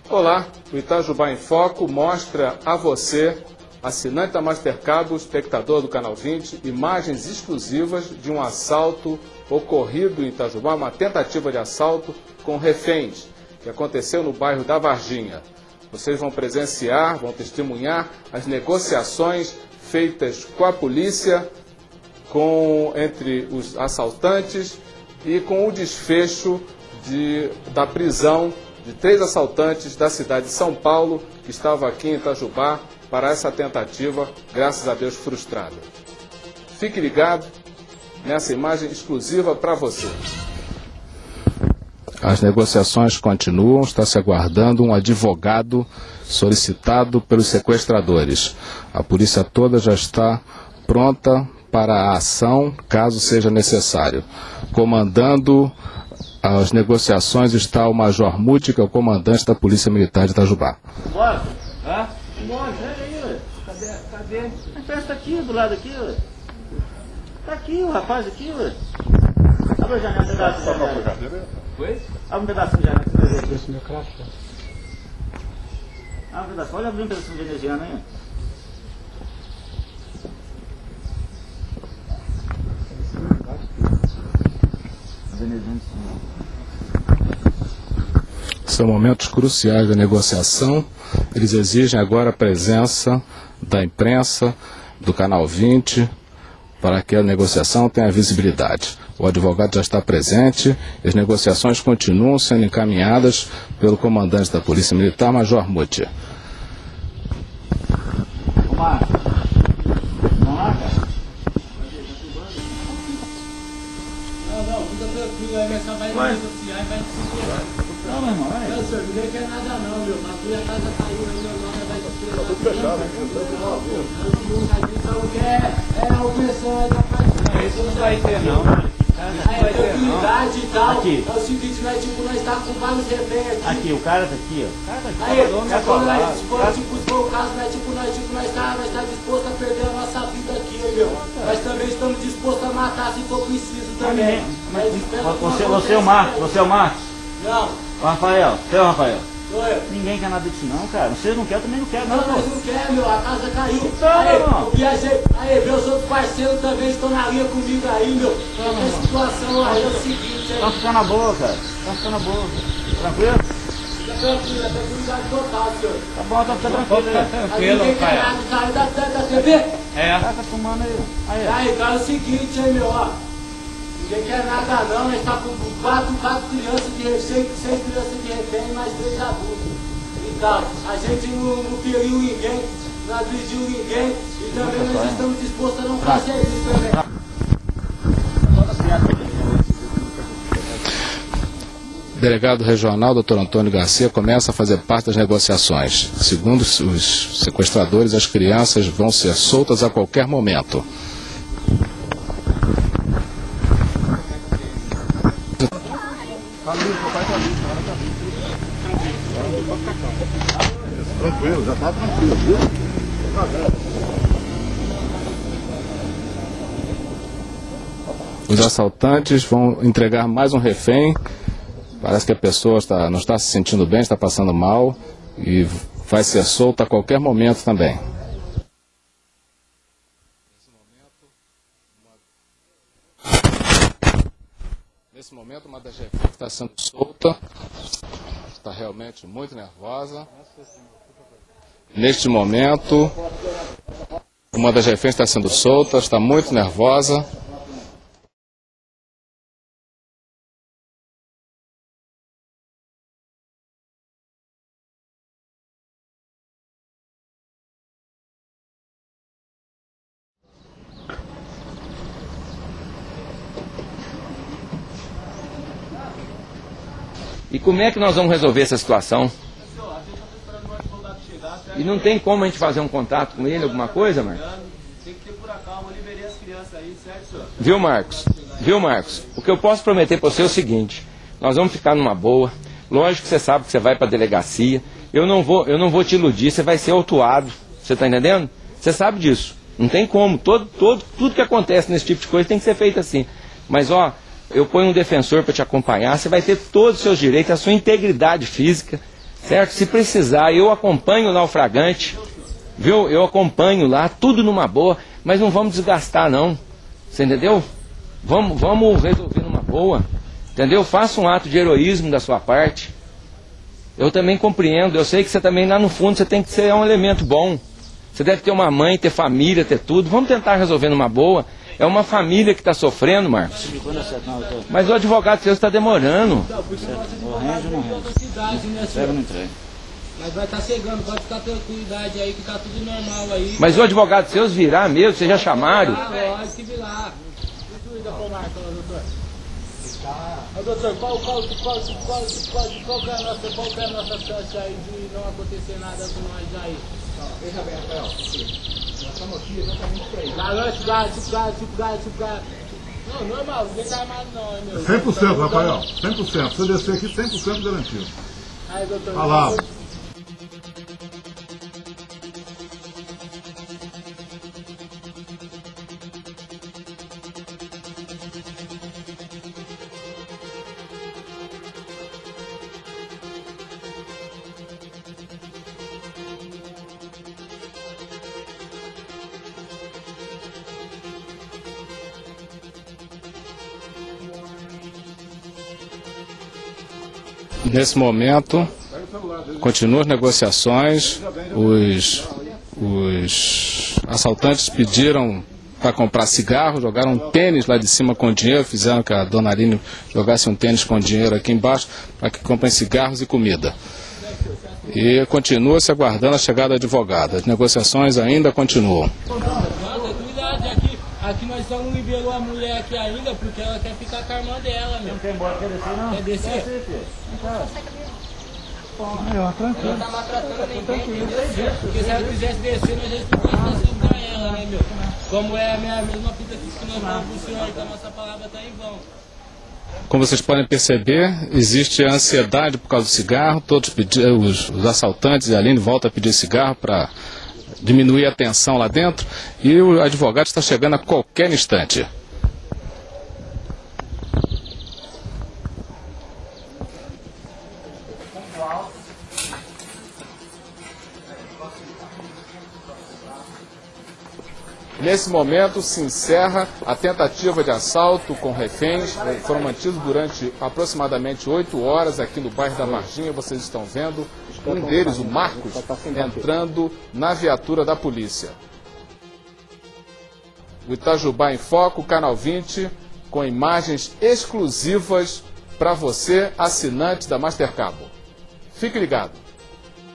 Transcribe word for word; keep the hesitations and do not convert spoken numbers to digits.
Olá, o Itajubá em Foco mostra a você, assinante da Mastercard, espectador do Canal vinte, imagens exclusivas de um assalto ocorrido em Itajubá, uma tentativa de assalto com reféns, que aconteceu no bairro da Varginha. Vocês vão presenciar, vão testemunhar as negociações feitas com a polícia, com, entre os assaltantes e com o desfecho de, da prisão de três assaltantes da cidade de São Paulo, que estavam aqui em Itajubá para essa tentativa, graças a Deus, frustrada. Fique ligado nessa imagem exclusiva para você. As negociações continuam, está se aguardando um advogado solicitado pelos sequestradores. A polícia toda já está pronta para a ação, caso seja necessário. Comandando as negociações está o Major Muti, que é o comandante da Polícia Militar de Itajubá. Bora? Hã? Bora, pega aí, ué. Cadê? Cadê? A festa tá aqui, do lado aqui, ué. Tá aqui o rapaz aqui, ué. Abre a janela, um pedaço de janela. Oi? Abre um pedaço de janela. Esse meu craft. Abre um pedaço, olha, abre um pedaço de veneziano aí. São momentos cruciais da negociação. Eles exigem agora a presença da imprensa, do Canal vinte, para que a negociação tenha visibilidade. O advogado já está presente e as negociações continuam sendo encaminhadas pelo comandante da Polícia Militar, Major Muti. Vamos lá, cara? Não, não, fica tranquilo, aí essa vai negociar e vai se segurar. Não, meu irmão, vai. Não, senhor, ninguém quer nada não, meu. A tua casa caiu, aí meu nome vai se segurar. Tá tudo fechado, hein? A gente só quer é a opressão da parte. Isso não vai ter, não. Aí, tranquilidade e tal. Aqui. É o seguinte, nós, tipo, nós tá com vários reféns aqui. Aqui, o cara tá aqui, ó. O cara tá aqui. Aí, Tá se for, nós, se for, tipo, se for o caso, nós, tipo, nós, tipo, nós tá, nós tá disposto a perder a nossa vida aqui, hein, meu. Nós também estamos dispostos a matar se for preciso também. Mas, Mas, você, você é o Marcos, você é o Marcos? Não, O Rafael, você é o Rafael? sou eu. Ninguém quer nada disso não, cara. Você não quer, eu também não quero, não, Não, pô. nós não quer, meu, a casa caiu. Então, Aí, irmão. eu viajei. Aí, meus outros parceiros também estão na linha comigo aí, meu. A situação aí é o seguinte, Tá aí. ficando na boa, cara. Tá ficando na boa. Tranquilo? Fica tranquilo, é tranquilidade total, senhor. Tá bom, tá ficando tranquilo, né? Aí ninguém quer nada, saiu da, da, da T V? É. Tá, tá fumando aí. Aí, ó. Aí, cara, é o seguinte, aí, meu, ó. Ninguém quer nada não, nós tá com quatro, quatro crianças de refém, seis crianças de refém e mais três adultos. E tal. A gente não, não feriu ninguém, não agrediu ninguém e também nós estamos dispostos a não fazer isso também. O delegado regional, doutor Antônio Garcia, começa a fazer parte das negociações. Segundo os sequestradores, as crianças vão ser soltas a qualquer momento. Tranquilo, já tá tranquilo, viu? Os assaltantes vão entregar mais um refém. Parece que a pessoa está, não está se sentindo bem, está passando mal e vai ser solta a qualquer momento também. Nesse momento, uma das reféns está sendo solta, está realmente muito nervosa. Neste momento, uma das reféns está sendo solta, está muito nervosa. E como é que nós vamos resolver essa situação? E não tem como a gente fazer um contato com ele, alguma coisa, Marcos? Tem que ter por acalma, eu liberei as crianças aí, certo, senhor? Viu, Marcos? Viu, Marcos? O que eu posso prometer para você é o seguinte: nós vamos ficar numa boa. Lógico que você sabe que você vai para a delegacia. Eu não vou, eu não vou te iludir, você vai ser autuado. Você está entendendo? Você sabe disso. Não tem como. Todo, todo, tudo que acontece nesse tipo de coisa tem que ser feito assim. Mas, ó, eu ponho um defensor para te acompanhar. Você vai ter todos os seus direitos, a sua integridade física. certo? Se precisar, eu acompanho lá o flagrante, viu? Eu acompanho lá, tudo numa boa, mas não vamos desgastar não, você entendeu? Vamos, vamos resolver numa boa, entendeu? Faça um ato de heroísmo da sua parte. Eu também compreendo, eu sei que você também lá no fundo você tem que ser um elemento bom. Você deve ter uma mãe, ter família, ter tudo. Vamos tentar resolver numa boa. É uma família que está sofrendo, Marcos. Mas o advogado seu está demorando. Mas vai estar chegando, pode ficar tranquilidade aí que tá tudo normal aí. Mas o advogado seus virá mesmo, vocês já chamaram? Ah, pode que virar. Liga pro Marcos, doutor. Ô, doutor, qual, qual, qual, qual, qual, qual que é a nossa, qual que é a nossa chance aí de não acontecer nada com nós aí? Veja bem, Rafael, nós estamos aqui exatamente para isso. Garante, garante, garante, garante, garante. Não, normal, ninguém tá armado não, hein, meu. cem por cento, Rafael, cem por cento. Se eu descer aqui, cem por cento garantido. Aí, doutor. Olha lá. Nesse momento, continuam as negociações, os, os assaltantes pediram para comprar cigarro, jogaram um tênis lá de cima com dinheiro, fizeram que a dona Aline jogasse um tênis com dinheiro aqui embaixo para que comprem cigarros e comida. E continua se aguardando a chegada do advogado. As negociações ainda continuam. Aqui nós só não liberou a mulher aqui ainda porque ela quer ficar com a irmã dela, meu. Não quer embora, quer descer não? Quer descer? Quer descer, Ela tá maltratando ninguém, entendeu? Porque se ela quisesse descer, nós já explicamos assim pra ela, né, meu? Como é a minha mesma fita que nós falamos pro senhor, então a nossa palavra tá em vão. Como vocês podem perceber, existe a ansiedade por causa do cigarro, todos pediram, os, os assaltantes e a Aline voltam a pedir cigarro para diminuir a tensão lá dentro, e o advogado está chegando a qualquer instante. Nesse momento se encerra a tentativa de assalto com reféns. Foram mantidos durante aproximadamente oito horas aqui no bairro da Marginha. Vocês estão vendo um deles, o Marcos, entrando na viatura da polícia. O Itajubá em Foco, Canal vinte, com imagens exclusivas para você, assinante da Mastercabo. Fique ligado.